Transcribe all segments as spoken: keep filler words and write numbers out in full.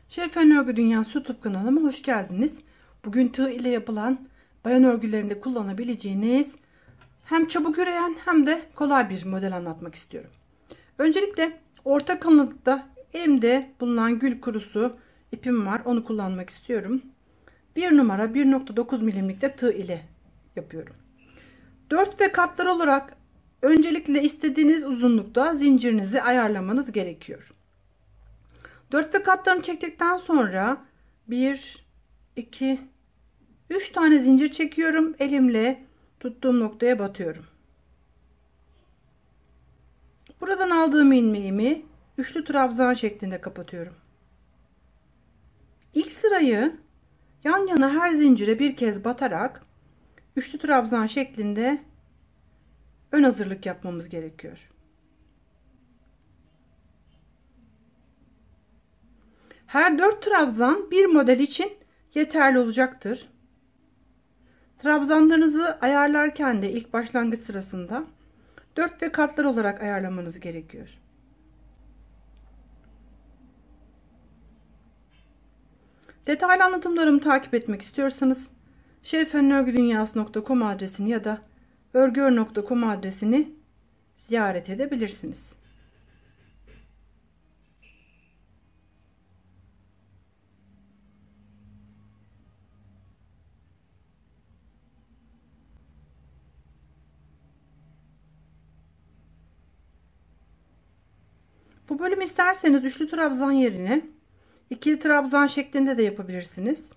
Şerifen Örgü Dünyası YouTube kanalıma hoş geldiniz. Bugün tığ ile yapılan bayan örgülerinde kullanabileceğiniz hem çabuk üreyen hem de kolay bir model anlatmak istiyorum. Öncelikle orta kalınlıkta elimde bulunan gül kurusu ipim var. Onu kullanmak istiyorum. bir numara bir nokta dokuz milimlikte tığ ile yapıyorum. dört ve katlar olarak öncelikle istediğiniz uzunlukta zincirinizi ayarlamanız gerekiyor. dört ve katlarını çektikten sonra bir iki üç tane zincir çekiyorum. Elimle tuttuğum noktaya batıyorum. Buradan aldığım ilmeğimi üçlü trabzan şeklinde kapatıyorum. İlk sırayı yan yana her zincire bir kez batarak üçlü trabzan şeklinde ön hazırlık yapmamız gerekiyor. Her dört trabzan bir model için yeterli olacaktır. Trabzanlarınızı ayarlarken de ilk başlangıç sırasında dört ve katlar olarak ayarlamanız gerekiyor. Detaylı anlatımlarımı takip etmek istiyorsanız şerifen örgü dünyası nokta com adresini ya da örgüör nokta com adresini ziyaret edebilirsiniz. Bu bölüm isterseniz üçlü trabzan yerine ikili trabzan şeklinde de yapabilirsiniz.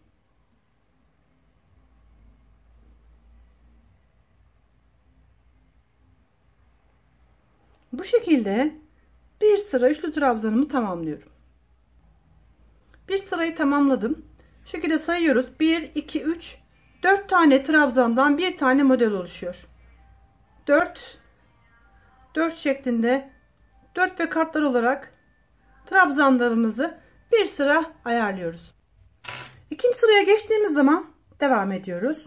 Bu şekilde bir sıra üçlü trabzanımı tamamlıyorum. Bir sırayı tamamladım. Şu şekilde sayıyoruz. bir iki üç dört tane trabzandan bir tane model oluşuyor. dört dört şeklinde dört ve katlar olarak trabzanlarımızı bir sıra ayarlıyoruz. İkinci sıraya geçtiğimiz zaman devam ediyoruz.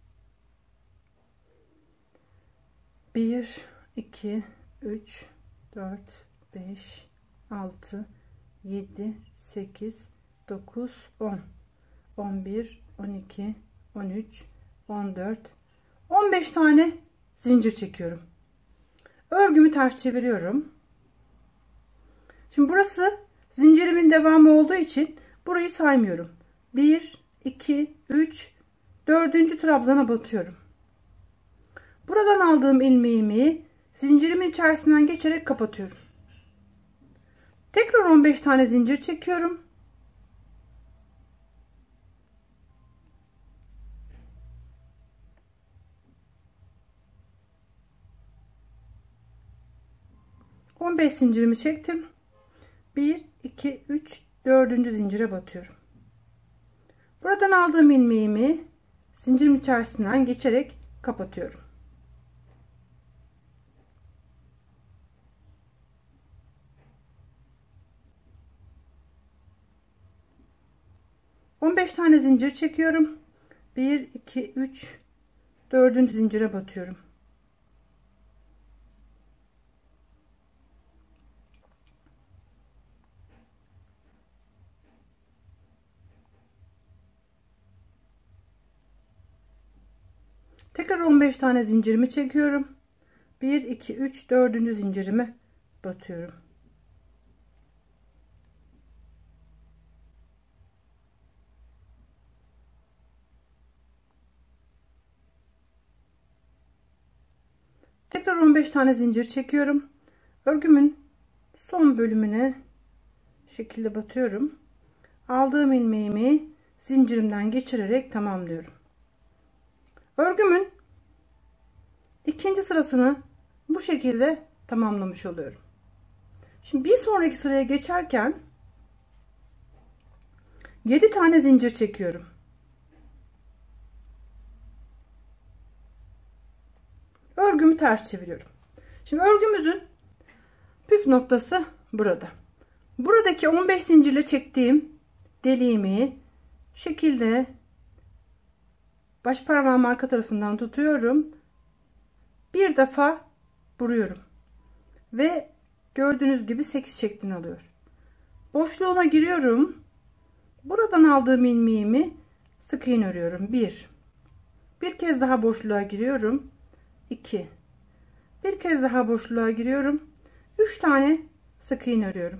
bir iki üç dört beş altı yedi sekiz dokuz on on bir on iki on üç on dört on beş tane zincir çekiyorum. Örgümü ters çeviriyorum. Şimdi burası zincirimin devamı olduğu için burayı saymıyorum. bir iki üç dördüncü trabzana batıyorum. Buradan aldığım ilmeğimi zincirimin içerisinden geçerek kapatıyorum. Tekrar on beş tane zincir çekiyorum. on beş zincirimi çektim. bir iki üç dördüncü zincire batıyorum. Buradan aldığım ilmeğimi zincirin içerisinden geçerek kapatıyorum. on beş tane zincir çekiyorum. bir iki üç dördüncü zincire batıyorum. Tekrar on beş tane zincirimi çekiyorum. bir iki üç dördüncü zincirime batıyorum. Tekrar on beş tane zincir çekiyorum. Örgümün son bölümüne şekilde batıyorum. Aldığım ilmeğimi zincirimden geçirerek tamamlıyorum. Örgümün ikinci sırasını bu şekilde tamamlamış oluyorum. Şimdi bir sonraki sıraya geçerken yedi tane zincir çekiyorum. Örgümü ters çeviriyorum. Şimdi örgümüzün püf noktası burada. Buradaki on beş zincirle çektiğim deliğimi şekilde baş parmağım arka tarafından tutuyorum. Bir defa vuruyorum. Ve gördüğünüz gibi sekiz şeklini alıyor. Boşluğuna giriyorum. Buradan aldığım ilmeğimi sık iğne örüyorum. bir. Bir kez daha boşluğa giriyorum. iki. Bir kez daha boşluğa giriyorum. üç tane sık iğne örüyorum.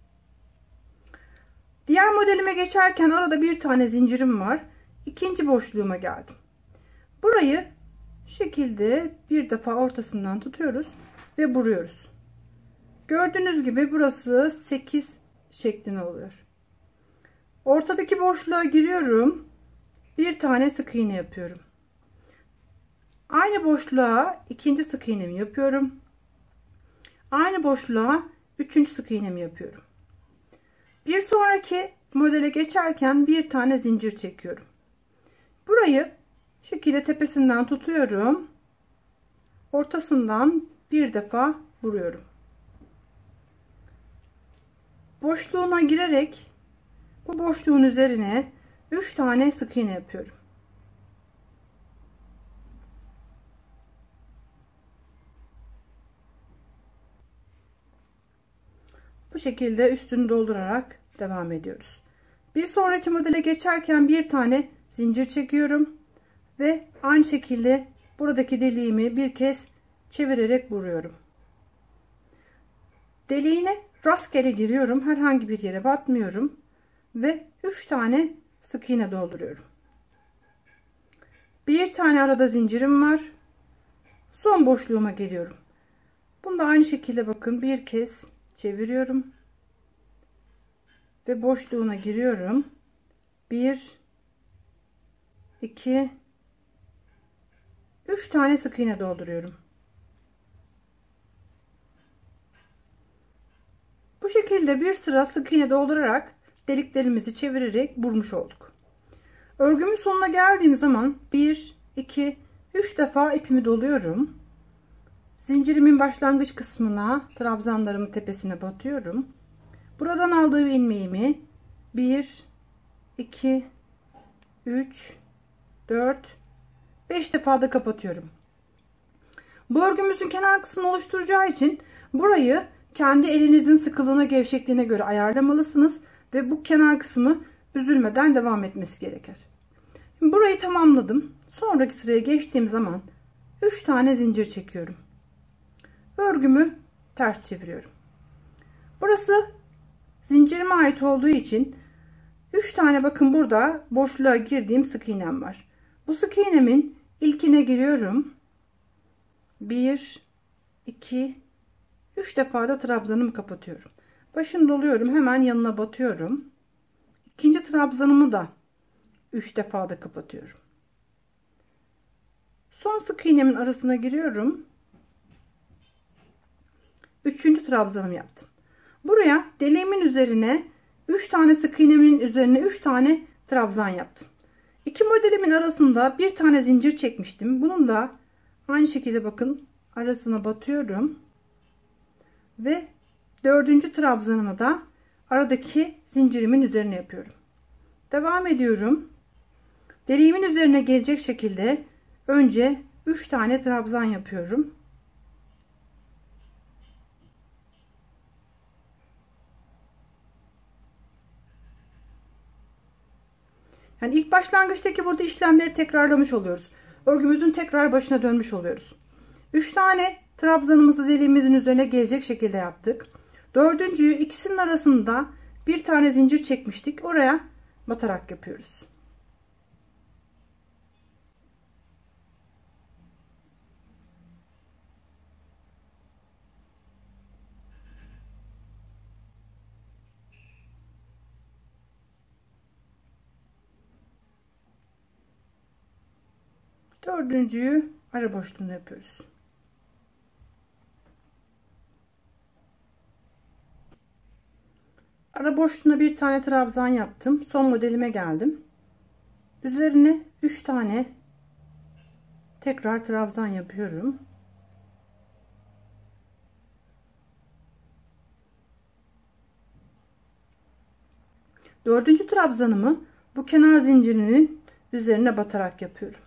Diğer modelime geçerken arada bir tane zincirim var. İkinci boşluğuma geldim. Burayı şu şekilde bir defa ortasından tutuyoruz ve vuruyoruz. Gördüğünüz gibi burası sekiz şeklinde oluyor. Ortadaki boşluğa giriyorum. Bir tane sık iğne yapıyorum. Aynı boşluğa ikinci sık iğnemi yapıyorum. Aynı boşluğa üçüncü sık iğnemi yapıyorum. Bir sonraki modele geçerken bir tane zincir çekiyorum. Burayı şu şekilde tepesinden tutuyorum. Ortasından bir defa vuruyorum. Boşluğuna girerek bu boşluğun üzerine üç tane sık iğne yapıyorum. Bu şekilde üstünü doldurarak devam ediyoruz. Bir sonraki modele geçerken bir tane zincir çekiyorum ve aynı şekilde buradaki deliğimi bir kez çevirerek vuruyorum. Deliğine rastgele giriyorum. Herhangi bir yere batmıyorum ve üç tane sık iğne dolduruyorum. Bir tane arada zincirim var. Son boşluğuma geliyorum. Bunu da aynı şekilde bakın bir kez çeviriyorum ve boşluğuna giriyorum. bir iki üç tane sık iğne dolduruyorum. Bu şekilde bir sıra sık iğne doldurarak deliklerimizi çevirerek vurmuş olduk. Örgümün sonuna geldiğim zaman bir iki üç defa ipimi doluyorum. Zincirimin başlangıç kısmına trabzanlarımın tepesine batıyorum. Buradan aldığım ilmeğimi bir iki üç dört beş defa da kapatıyorum. Bu örgümüzün kenar kısmını oluşturacağı için burayı kendi elinizin sıkılığına, gevşekliğine göre ayarlamalısınız ve bu kenar kısmı büzülmeden devam etmesi gerekir. Şimdi burayı tamamladım. Sonraki sıraya geçtiğim zaman üç tane zincir çekiyorum. Örgümü ters çeviriyorum. Burası zincirime ait olduğu için üç tane bakın burada boşluğa girdiğim sık iğnem var. Bu sık iğnemin ilkine giriyorum. bir iki üç defa da trabzanımı kapatıyorum. Başını doluyorum. Hemen yanına batıyorum. İkinci trabzanımı da üç defa da kapatıyorum. Son sık iğnemin arasına giriyorum. Üçüncü trabzanımı yaptım. Buraya deliğimin üzerine üç tane sık iğnemin üzerine üç tane trabzan yaptım. İki modelimin arasında bir tane zincir çekmiştim. Bunun da aynı şekilde bakın arasına batıyorum. Ve dördüncü trabzanımı da aradaki zincirimin üzerine yapıyorum. Devam ediyorum. Deliğimin üzerine gelecek şekilde önce üç tane trabzan yapıyorum. Yani ilk başlangıçtaki burada işlemleri tekrarlamış oluyoruz. Örgümüzün tekrar başına dönmüş oluyoruz. üç tane trabzanımızı deliğimizin üzerine gelecek şekilde yaptık. Dördüncüyü ikisinin arasında bir tane zincir çekmiştik. Oraya batarak yapıyoruz. Dördüncüyü ara boşluğunu yapıyoruz. Ara boşluğuna bir tane trabzan yaptım. Son modelime geldim. Üzerine üç tane tekrar trabzan yapıyorum. Dördüncü trabzanımı bu kenar zincirinin üzerine batarak yapıyorum.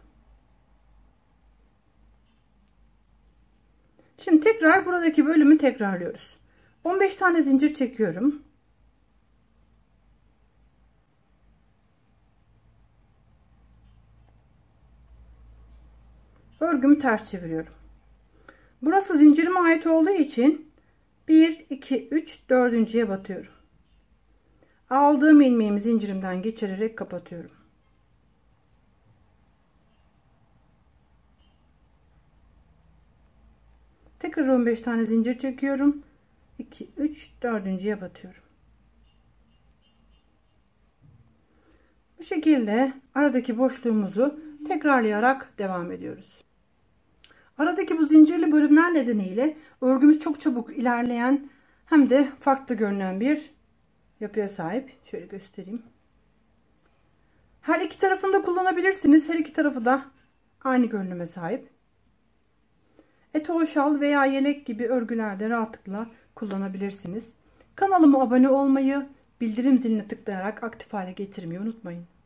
Şimdi tekrar buradaki bölümü tekrarlıyoruz. on beş tane zincir çekiyorum. örgümü ters çeviriyorum. Burası zincirime ait olduğu için bir, iki, üç, dördüncüye batıyorum. Aldığım ilmeğimi zincirimden geçirerek kapatıyorum. Tekrar on beş tane zincir çekiyorum. iki, üç, dördüncüye batıyorum. Bu şekilde aradaki boşluğumuzu tekrarlayarak devam ediyoruz. Aradaki bu zincirli bölümler nedeniyle örgümüz çok çabuk ilerleyen hem de farklı görünen bir yapıya sahip. Şöyle göstereyim. Her iki tarafını da kullanabilirsiniz. Her iki tarafı da aynı görünüme sahip. Eto, şal veya yelek gibi örgülerde rahatlıkla kullanabilirsiniz. Kanalıma abone olmayı, bildirim zilini tıklayarak aktif hale getirmeyi unutmayın.